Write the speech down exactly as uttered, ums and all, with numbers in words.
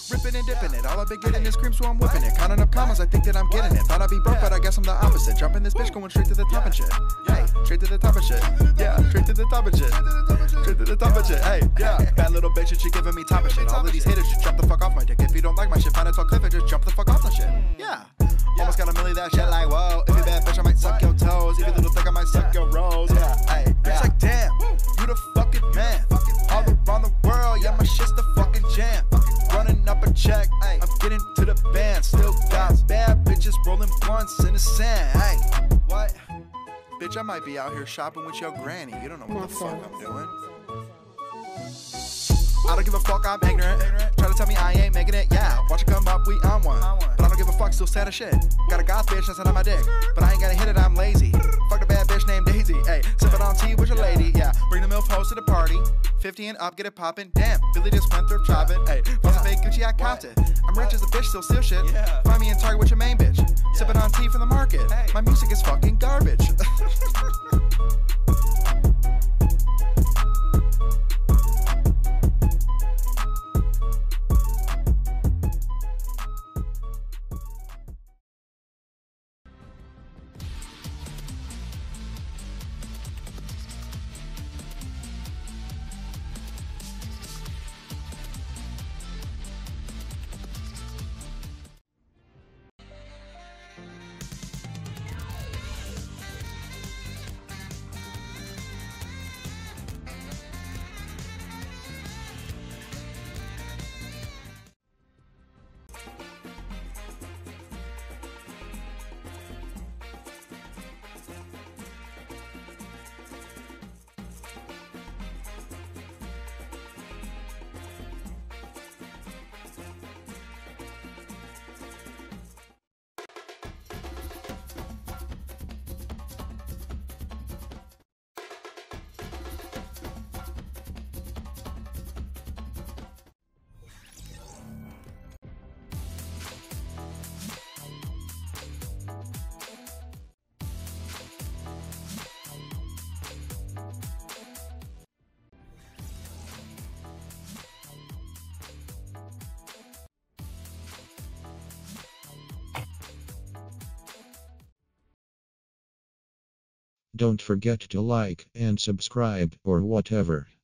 Ripping and dipping it, all I've been getting is cream, so I'm whipping it. Counting up commas, I think that I'm getting it. Thought I'd be broke, but I guess I'm the opposite. Jumping this bitch, going straight to the top and shit. Hey, straight to the top and shit. Yeah, straight to the top and shit. Straight to the top and shit. Hey, yeah. Bad little bitch, and she giving me top and shit. All of these haters should jump the fuck off my dick. If you don't like my shit, find a tall cliff and just jump the fuck off the shit. Yeah. Almost got a milli that shit like, whoa. If you bad bitch, I might suck your toes. If you little thick, I might suck your rolls. Yeah, hey. It's like, damn, you the fucking man. All around the world, yeah, my shit's the fucking jam. Running up a check, ay, I'm getting to the band. Still got bad bitches rolling blunts in the sand. Hey, what? Bitch, I might be out here shopping with your granny. You don't know what the fuck I'm doing. I don't give a fuck, I'm ignorant. Try to tell me I ain't making it, yeah. Watch it come up, we on one. But I don't give a fuck, still sad as shit. Got a goth bitch that's on my dick, but I ain't gotta hit it, I'm lazy. Fuck the bad bitch named Daisy, ayy. Sippin' on tea with your lady, yeah. Bring the milf host to the party. fifty and up, get it poppin'. Damn, Billy just went thrift shopping, ayy. Wasn't fake Gucci, I copped it. I'm rich as a bitch, still steal shit. Find me in Target with your main bitch. Sippin' on tea from the market. My music is fucking garbage. Don't forget to like and subscribe or whatever.